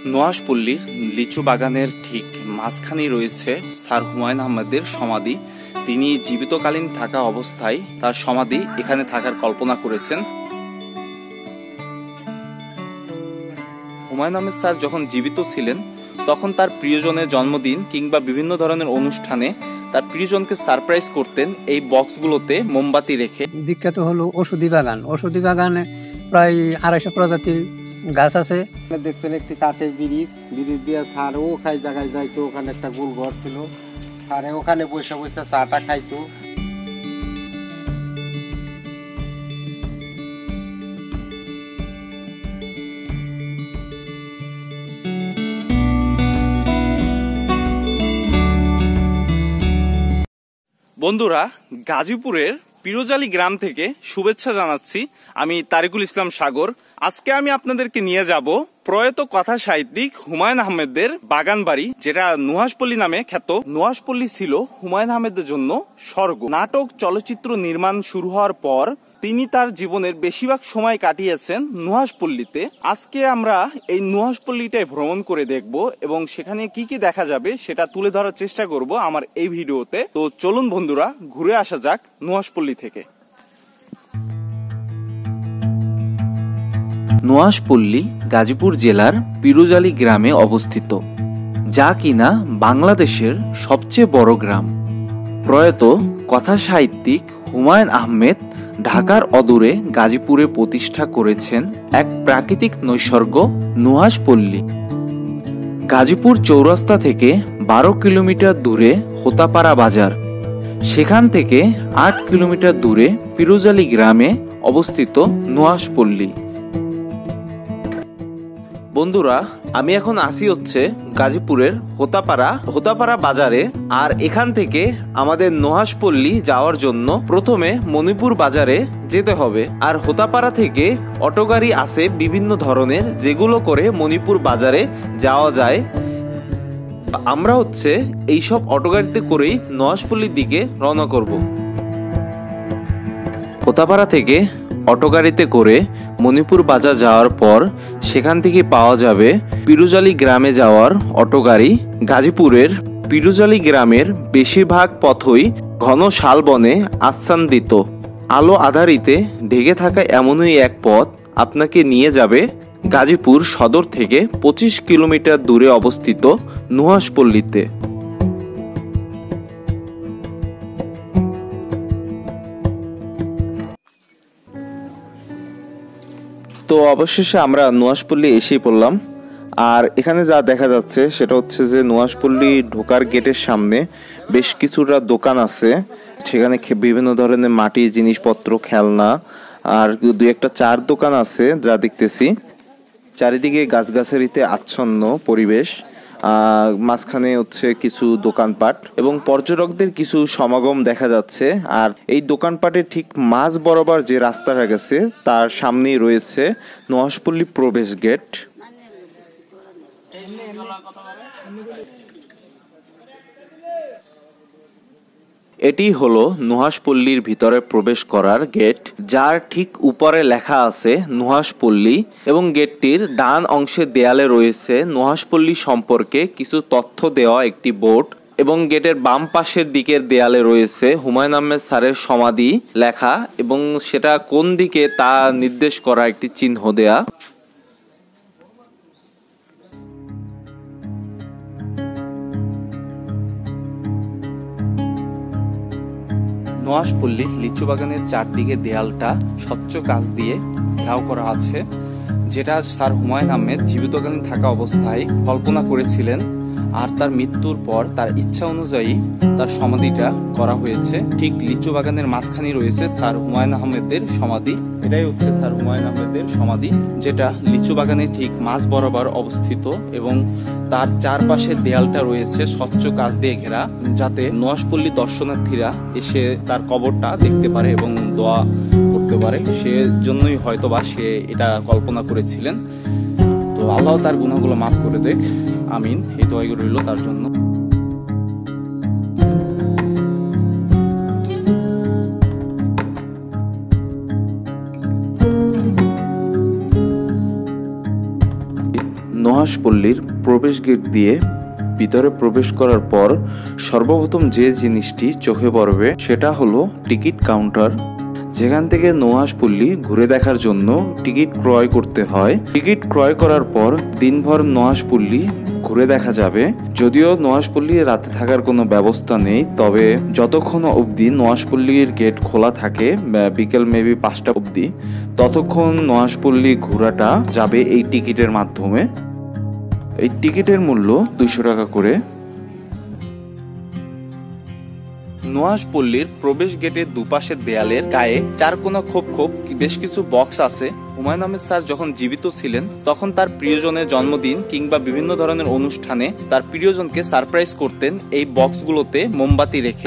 নোয়াশপল্লীর লিচু বাগানের ঠিক মাঝখানেই রয়েছে স্যার হুমায়ুন আহমেদের সমাধি। তিনি জীবিতকালীন থাকা অবস্থায় তার সমাধি এখানে থাকার কল্পনা করেছেন। হুমায়ুন আহমেদ স্যার যখন জীবিত ছিলেন তখন তার প্রিয়জনের জন্মদিন কিংবা বিভিন্ন ধরনের অনুষ্ঠানে তার প্রিয়জনকে সারপ্রাইজ করতেন এই বক্সগুলোতে মোমবাতি রেখে। বিখ্যাত হলো ওষুধি বাগান। ওষুধি বাগানে প্রায় 250 প্রজাতির গাছ আছে। দেখছেন একটি কাঠের ব্রিজ দিয়ে স্যার ওখানে জায়গায় যাইতো, ওখানে একটা গোল ঘর ছিল, স্যারে ওখানে বসে বসে চাটা খাইতো। বন্ধুরা, গাজীপুরের পিরোজালি গ্রাম থেকে শুভেচ্ছা জানাচ্ছি। আমি তারিকুল ইসলাম সাগর। আজকে আমি আপনাদেরকে নিয়ে যাব প্রয়াত কথা সাহিত্যিক হুমায়ুন আহমেদের বাগান বাড়ি, যেটা নুহাশপল্লী নামে খ্যাত। নুহাশপল্লী ছিল হুমায়ুন আহমেদের জন্য স্বর্গ। নাটক চলচ্চিত্র নির্মাণ শুরু হওয়ার পর তিনি তার জীবনের বেশিরভাগ সময় কাটিয়েছেন নুহাশপল্লীতে। আজকে আমরা এই নুহাশপল্লীটাই ভ্রমণ করে দেখব এবং সেখানে কি কি দেখা যাবে সেটা তুলে ধরার চেষ্টা করব আমার এই ভিডিওতে। তো চলুন বন্ধুরা, ঘুরে আসা যাক নুহাশপল্লী থেকে। নোয়াশপল্লী গাজীপুর জেলার পিরোজালি গ্রামে অবস্থিত, যা কিনা বাংলাদেশের সবচেয়ে বড় গ্রাম। প্রয়াত কথা সাহিত্যিক হুমায়ুন আহমেদ ঢাকার অদূরে গাজীপুরে প্রতিষ্ঠা করেছেন এক প্রাকৃতিক নৈসর্গ নুহাশপল্লী। গাজীপুর চৌরাস্তা থেকে 12 কিলোমিটার দূরে হোতাপাড়া বাজার, সেখান থেকে 8 কিলোমিটার দূরে পিরোজালি গ্রামে অবস্থিত নুহাশপল্লী। বন্ধুরা, আমি এখন আসি হচ্ছে গাজীপুরের হোতাপাড়া বাজারে। আর এখান থেকে আমাদের নুহাশপল্লী যাওয়ার জন্য প্রথমে মণিপুর বাজারে যেতে হবে। আর হোতাপাড়া থেকে অটো গাড়ি আছে বিভিন্ন ধরনের, যেগুলো করে মণিপুর বাজারে যাওয়া যায়। আমরা হচ্ছে এইসব অটো গাড়িতে করেই নুহাশপল্লীর দিকে রওনা করব। হোতাপাড়া থেকে অটো গাড়িতে করে মণিপুর বাজার যাওয়ার পর সেখান থেকে পাওয়া যাবে পিরোজালি গ্রামে যাওয়ার অটো গাড়ি। গাজীপুরের পিরোজালি গ্রামের বেশিরভাগ পথই ঘন শালবনে আচ্ছাদিত। আলো আধারিতে ঢেকে থাকা এমনই এক পথ আপনাকে নিয়ে যাবে গাজীপুর সদর থেকে 25 কিলোমিটার দূরে অবস্থিত নুহাশপল্লীতে। তো অবশেষে আমরা নুহাশপল্লী এসেই পড়লাম। আর এখানে যা দেখা যাচ্ছে সেটা হচ্ছে যে নুহাশপল্লী ঢোকার গেটের সামনে বেশ কিছুটা দোকান আছে। সেখানে বিভিন্ন ধরনের মাটির জিনিসপত্র, খেলনা আর 2-1টা চার দোকান আছে যা দেখতেছি। চারিদিকে গাছগাছালিতে আচ্ছন্ন পরিবেশ, মাঝখানে হচ্ছে কিছু দোকানপাট এবং পর্যটকদের কিছু সমাগম দেখা যাচ্ছে। আর এই দোকানপাটের ঠিক মাঝ বরাবর যে রাস্তাটা গেছে তার সামনেই রয়েছে নুহাশপল্লী প্রবেশ গেট। এটি হলো নুহাশপল্লীর ভিতরে প্রবেশ করার গেট, যার ঠিক উপরে লেখা আছে নুহাশপল্লী এবং গেটটির ডান অংশের দেয়ালে রয়েছে নুহাশপল্লী সম্পর্কে কিছু তথ্য দেওয়া একটি বোর্ড এবং গেটের বাম পাশের দিকের দেয়ালে রয়েছে হুমায়ুন আহমেদ স্যারের সমাধি লেখা এবং সেটা কোন দিকে তা নির্দেশ করা একটি চিহ্ন দেয়া। নোয়াশপল্লীর লিচু বাগানের চারদিকে দেয়ালটা স্বচ্ছ কাঁচ দিয়ে ঘেরাও করা আছে, যেটা স্যার হুমায়ুন আহমেদ জীবিতকালীন থাকা অবস্থায় কল্পনা করেছিলেন। আর তার মৃত্যুর পর তার ইচ্ছা অনুযায়ী তার সমাধিটা করা হয়েছে। ঠিক লিচু বাগানের মাঝখানে রয়েছে স্যার হুমায়ুন আহমেদের সমাধি। এটাই হচ্ছে স্যার হুমায়ুন আহমেদের সমাধি, যেটা লিচু বাগানের ঠিক মাঝ বরাবর অবস্থিত এবং তার চারপাশে দেয়ালটা রয়েছে স্বচ্ছ কাঁচ দিয়ে ঘেরা, যাতে নুহাশপল্লী দর্শনার্থীরা এসে তার কবরটা দেখতে পারে এবং দোয়া করতে পারে। সেজন্যই হয়তোবা সে এটা কল্পনা করেছিলেন। তো আল্লাহ তার গুনাহগুলো মাফ করে দেখ, আমিন। এই দোয়াই রইল তার জন্য। নুহাশপল্লীর প্রবেশ গেট দিয়ে ভিতরে প্রবেশ করার পর সর্বপ্রথম যে জিনিসটি চোখে পড়বে সেটা হলো টিকিট কাউন্টার, যেখান থেকে নুহাশপল্লী ঘুরে দেখার জন্য টিকিট ক্রয় করতে হয়। টিকিট ক্রয় করার পর দিনভর নুহাশপল্লী ঘুরে দেখা যাবে। যদিও নুহাশপল্লী রাতে থাকার কোনো ব্যবস্থা নেই, তবে যতক্ষণ অবধি নুহাশপল্লীর গেট খোলা থাকে বিকেল মেবি 5টা অবধি, ততক্ষণ নুহাশপল্লী ঘোরাটা যাবে এই টিকিটের মাধ্যমে। এই টিকিটের মূল্য 200 টাকা করে। নুহাশপল্লীর প্রবেশ গেটের দুপাশের দেয়ালের গায়ে 4 কোণা খোপ খোপ বেশ কিছু বক্স আছে। হুমায়ুন আহমেদ স্যার যখন জীবিত ছিলেন তখন তার প্রিয়জনের জন্মদিন কিংবা বিভিন্ন ধরনের অনুষ্ঠানে তার প্রিয়জনকে সারপ্রাইজ করতেন এই বক্সগুলোতে মোমবাতি রেখে।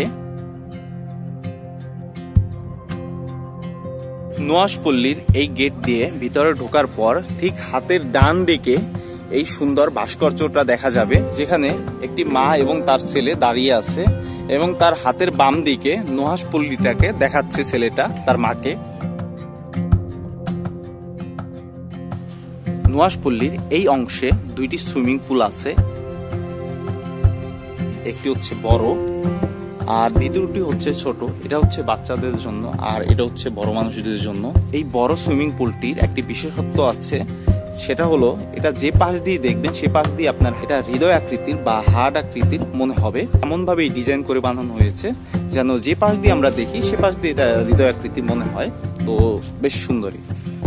নুহাশপল্লীর এই গেট দিয়ে ভিতরে ঢোকার পর ঠিক হাতের ডান দিকে এই সুন্দর ভাস্কর্যটা দেখা যাবে, যেখানে একটি মা এবং তার ছেলে দাঁড়িয়ে আছে এবং তার হাতের বাম দিকে নুহাশপল্লীটাকে দেখাচ্ছে ছেলেটা তার মাকে। নুহাশপল্লীর এই অংশে 2টি সুইমিং পুল আছে, একটি হচ্ছে বড় আর দ্বিতীয়টি হচ্ছে ছোট। এটা হচ্ছে বাচ্চাদের জন্য আর এটা হচ্ছে বড় মানুষদের জন্য। এই বড় সুইমিং পুলটির একটি বিশেষত্ব আছে, সেটা হলো এটা যে পাশ দিয়ে দেখবেন সে পাশ দিয়ে আপনার এটা হৃদয় আকৃতির বা হার্ট আকৃতির মনে হবে। এমন ভাবে ডিজাইন করে বানানো হয়েছে যেন যে পাশ দিয়ে আমরা দেখি সে পাশ দিয়ে এটা হৃদয় আকৃতির মনে হয়। তো বেশ সুন্দরী।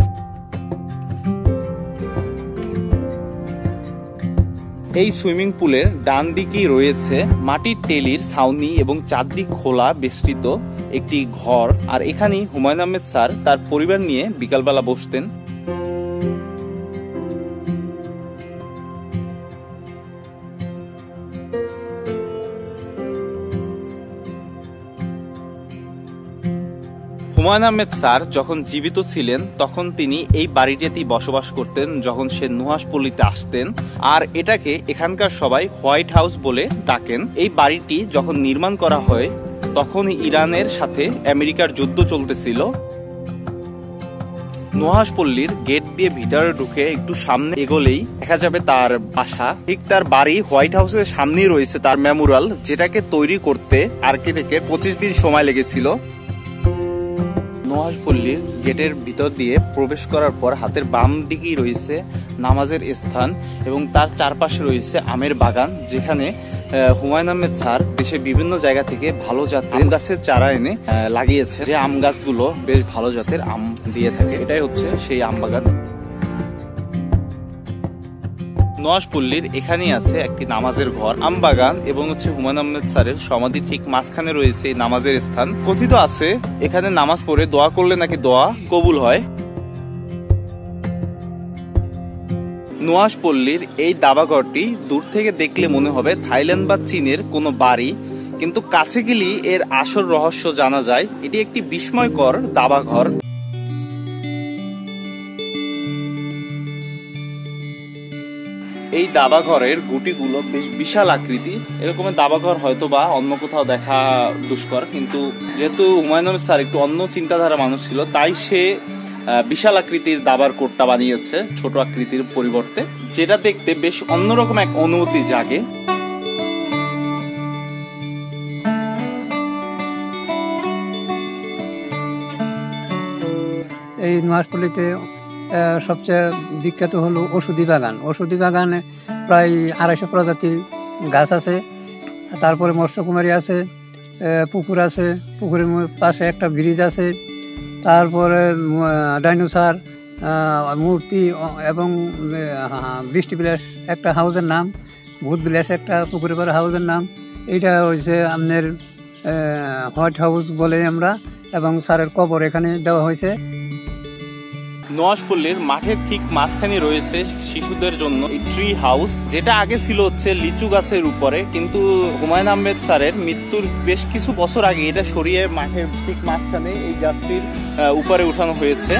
এই সুইমিং পুলের ডান দিকেই রয়েছে মাটির টেলির ছাউনি এবং চারদিক খোলা বিস্তৃত একটি ঘর। আর এখানেই হুমায়ুন আহমেদ স্যার তার পরিবার নিয়ে বিকালবেলা বসতেন। হুমায়ুন আহমেদ স্যার যখন জীবিত ছিলেন তখন তিনি এই বাড়িটাতেই বসবাস করতেন যখন সে নুহাশপল্লীতে আসতেন, আর এটাকে এখানকার সবাই হোয়াইট হাউস বলে ডাকেন। এই বাড়িটি যখন নির্মাণ করা হয় তখন ইরানের সাথে আমেরিকার যুদ্ধ চলতেছিল। নুহাশপল্লীর গেট দিয়ে ভিতরে ঢুকে একটু সামনে এগোলেই দেখা যাবে তার বাসা। ঠিক তার বাড়ি হোয়াইট হাউসের সামনেই রয়েছে তার মেমোরিয়াল, যেটাকে তৈরি করতে আর্কিটেক্টের 25 দিন সময় লেগেছিল। নুহাশপল্লীর গেটের ভিতর দিয়ে প্রবেশ করার পর হাতের বাম দিকেই রয়েছে নামাজের স্থান এবং তার চারপাশে রয়েছে আমের বাগান, যেখানে হুমায়ুন আহমেদ স্যার দেশের বিভিন্ন জায়গা থেকে ভালো জাতের আম গাছের চারা এনে লাগিয়েছে, যে আম গাছগুলো বেশ ভালো জাতের আম দিয়ে থাকে। এটাই হচ্ছে সেই আম বাগান। নুহাশপল্লীর এখানেই আছে একটি নামাজের ঘর, আম বাগান এবং হচ্ছে হুমায়ুন আহমেদ স্যারের সমাধি ঠিক মাঝখানে রয়েছে এই নামাজের স্থান। কথিত আছে এখানে নামাজ পড়ে দোয়া করলে নাকি দোয়া কবুল হয়। নুহাশপল্লীর এই দাবাঘরটি দূর থেকে দেখলে মনে হবে থাইল্যান্ড বা চীনের কোনো বাড়ি, কিন্তু কাছে গেলে এর আসল রহস্য জানা যায়। এটি একটি বিস্ময়কর দাবাঘর। এই দাবাঘরের গুটিগুলো বেশ বিশাল আকৃতির। এরকমের দাবাঘর হয়তো বা অন্য কোথাও দেখা দুষ্কর, কিন্তু যেহেতু হুমায়ুন আহমেদ স্যার একটু অন্য চিন্তাধারা মানুষ ছিল, তাই সে বিশাল আকৃতির দাবার কোটটা বানিয়েছে ছোট আকৃতির পরিবর্তে, যেটা দেখতে বেশ অন্যরকম এক অনুভূতি জাগে। এই নুহাশপল্লীতে সবচেয়ে বিখ্যাত হলো ওষুধি বাগান। ওষুধি বাগানে প্রায় 250 প্রজাতির গাছ আছে। তারপরে মৎস্যকুমারী আছে, পুকুর আছে, পুকুরের পাশে একটা ব্রিজ আছে। তারপরে ডাইনোসর মূর্তি এবং বৃষ্টি বিলাস একটা হাউসের নাম, ভূত বিলাস একটা পুকুরে পাড়া হাউসের নাম। এইটা হচ্ছে আপনার হোয়াইট হাউস বলে আমরা, এবং স্যারের কবর এখানে দেওয়া হয়েছে। নুহাশপল্লীর মাঠের ঠিক মাঝখানে রয়েছে শিশুদের জন্য ট্রি হাউস, যেটা আগে ছিল হচ্ছে লিচু গাছের উপরে, কিন্তু হুমায়ুন আহমেদ স্যারের মৃত্যুর বেশ কিছু বছর আগে এটা সরিয়ে মাঠের ঠিক মাঝখানে এই গাছটির উপরে উঠানো হয়েছে।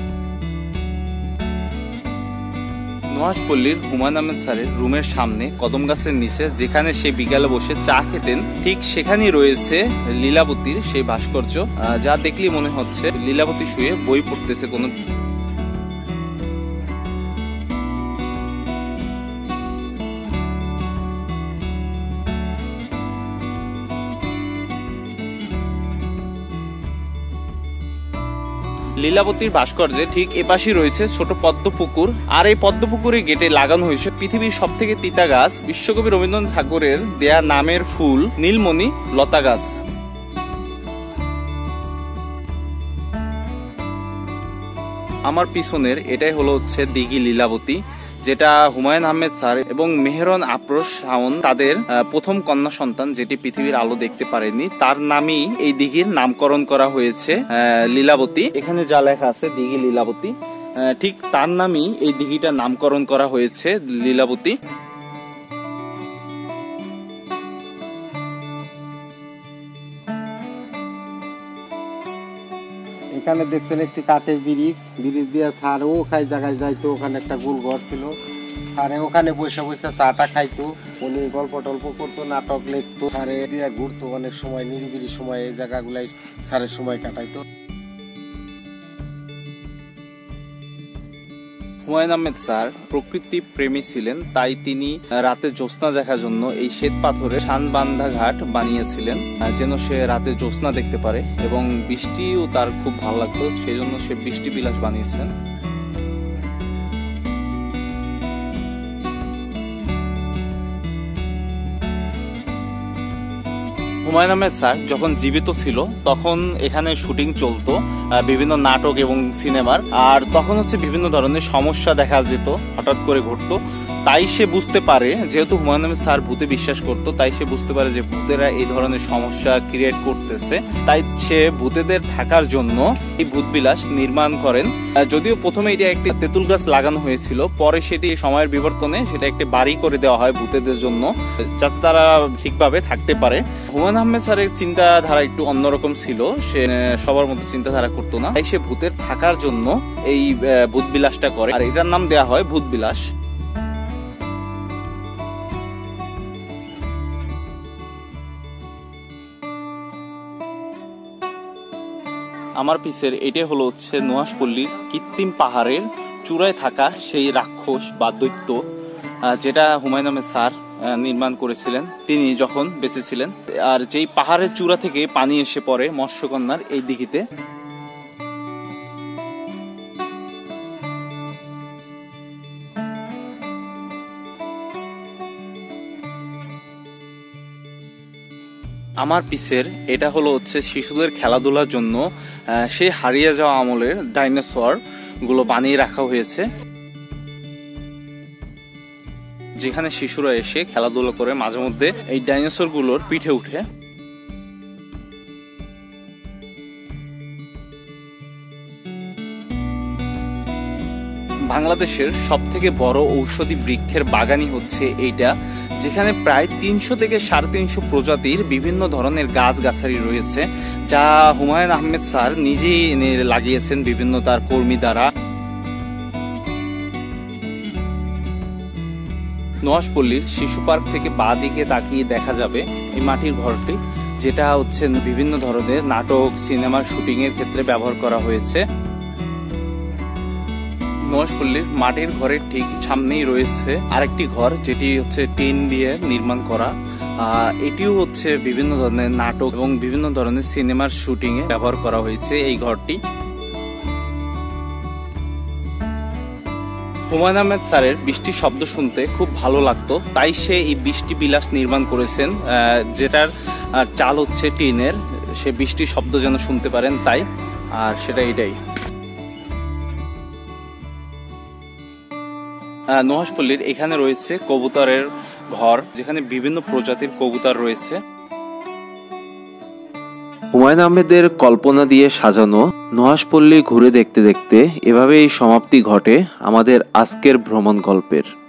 নুহাশপল্লীর হুমায়ুন আহমেদ স্যারের রুমের সামনে কদম গাছের নিচে, যেখানে সে বিকালে বসে চা খেতেন, ঠিক সেখানেই রয়েছে লীলাবতীর সেই ভাস্কর্য, যা দেখলেই মনে হচ্ছে লীলাবতী শুয়ে বই পড়তেছে কোনো। লীলাবতীর ভাস্কর্যে ঠিক এপাশেই রয়েছে ছোট পদ্ম পুকুর, আর এই পদ্ম পুকুরের গেটে লাগানো হয়েছে পৃথিবীর সবথেকে তিতা গাছ, বিশ্বকবি রবীন্দ্রনাথ ঠাকুরের দেয়া নামের ফুল নীলমণি লতা গাছ। আমার পিছনের এটাই হচ্ছে দিঘি লীলাবতী, যেটা হুমায়ুন আহমেদ স্যার এবং মেহেরন আফরোজ শাওন তাদের প্রথম কন্যা সন্তান, যেটি পৃথিবীর আলো দেখতে পারেনি, তার নামই এই দিঘির নামকরণ করা হয়েছে লীলাবতী। এখানে যা লেখা আছে দিঘি লীলাবতী, ঠিক তার নামই এই দিঘিটার নামকরণ করা হয়েছে লীলাবতী। এখানে দেখছেন একটি কাঠের ব্রিজ দিয়ে স্যার ওখানে জায়গায় যাইতো, ওখানে একটা গোল ঘর ছিল, স্যারে ওখানে বসে বসে চাটা খাইতো, উনি গল্প টল্প করতো, নাটক লিখতো, স্যারে দিয়ে ঘুরতো অনেক সময়, নিরিবিলি সময় এই জায়গাগুলাই স্যারের সময় কাটাইতো। হুমায়ুন আহমেদ স্যার প্রকৃতি প্রেমী ছিলেন, তাই তিনি রাতে জ্যোৎস্না দেখার জন্য এই শ্বেত পাথরের শানবান্ধা ঘাট বানিয়েছিলেন, যেন সে রাতে জ্যোৎস্না দেখতে পারে, এবং বৃষ্টিও তার খুব ভালো লাগতো, সেই জন্য সে বৃষ্টি বিলাস বানিয়েছেন। হুমায়ুন আহমেদ স্যার যখন জীবিত ছিল তখন এখানে শুটিং চলতো বিভিন্ন নাটক এবং সিনেমার, আর তখন বিভিন্ন ধরনের সমস্যা দেখা যেত, হঠাৎ করে ঘটতো। তাই সে বুঝতে পারে, যেহেতু হুমায়ুন আহমেদ স্যার ভূতে বিশ্বাস করতো, তাই সে বুঝতে পারে যে ভূতেরা এই ধরনের সমস্যা ক্রিয়েট করতেছে, তাই সে ভূতেদের থাকার জন্য এই ভূতবিলাস নির্মাণ করেন। যদিও প্রথমে এটা একটি তেঁতুল গাছ লাগানো হয়েছিল, পরে সেটি সময়ের বিবর্তনে সেটা একটি বাড়ি করে দেওয়া হয় ভূতেদের জন্য, যাতে তারা ঠিকভাবে থাকতে পারে। হুমায়ুন আহমেদ স্যারের চিন্তাধারা একটু অন্যরকম ছিল, সে সবার মতো চিন্তাধারা করতো না, তাই সে ভূতের থাকার জন্য এই ভূতবিলাসটা করে, আর এটার নাম দেওয়া হয় ভূতবিলাস। আমার পিছের এটাই হচ্ছে নুহাশপল্লীর কৃত্রিম পাহাড়ের চূড়ায় থাকা সেই রাক্ষস বা দৈত্য, যেটা হুমায়ুন আহমেদ স্যার নির্মাণ করেছিলেন তিনি যখন বেঁচে ছিলেন। আর যেই পাহাড়ের চূড়া থেকে পানি এসে পড়ে মৎস্যকন্যার এই দিঘিতে। আমার পিছের এটা হচ্ছে শিশুদের খেলাধুলার জন্য সেই হারিয়ে যাওয়া আমলের ডাইনোসর গুলো বানিয়ে রাখা হয়েছে, যেখানে শিশুরা এসে খেলাধুলা করে মাঝে মধ্যে এই ডাইনোসর গুলোর পিঠে উঠে। বাংলাদেশের সবথেকে বড় ঔষধি বৃক্ষের বাগানই হচ্ছে এইটা, যেখানে প্রায় 300 থেকে 350 প্রজাতির বিভিন্ন ধরনের গাছগাছালি রয়েছে, যা হুমায়ুন আহমেদ স্যার নিজেই এনে লাগিয়েছেন বিভিন্ন তার কর্মী দ্বারা। নুহাশপল্লীর শিশু পার্ক থেকে বাঁ দিকে তাকিয়ে দেখা যাবে এই মাটির ঘরটি, যেটা বিভিন্ন ধরনের নাটক সিনেমার শুটিং এর ক্ষেত্রে ব্যবহার করা হয়েছে। নুহাশপল্লীর মাটির ঘরের ঠিক সামনেই রয়েছে আরেকটি ঘর, যেটি টিন দিয়ে নির্মাণ করা। এটিও বিভিন্ন ধরনের নাটক এবং বিভিন্ন ধরনের সিনেমার শুটিং এ ব্যবহার করা হয়েছে এই ঘরটি। হুমায়ুন আহমেদ স্যারের বৃষ্টির শব্দ শুনতে খুব ভালো লাগতো, তাই সে এই বৃষ্টি বিলাস নির্মাণ করেছেন, যেটার চাল টিনের, সে বৃষ্টির শব্দ যেন শুনতে পারেন তাই, আর সেটা এটাই। নুহাশপল্লীর এখানে রয়েছে কবুতরের ঘর, যেখানে বিভিন্ন প্রজাতির কবুতর রয়েছে। হুমায়ুন আহমেদের কল্পনা দিয়ে সাজানো নুহাশপল্লী ঘুরে দেখতে দেখতে এভাবেই সমাপ্তি ঘটে আমাদের আজকের ভ্রমণ গল্পের।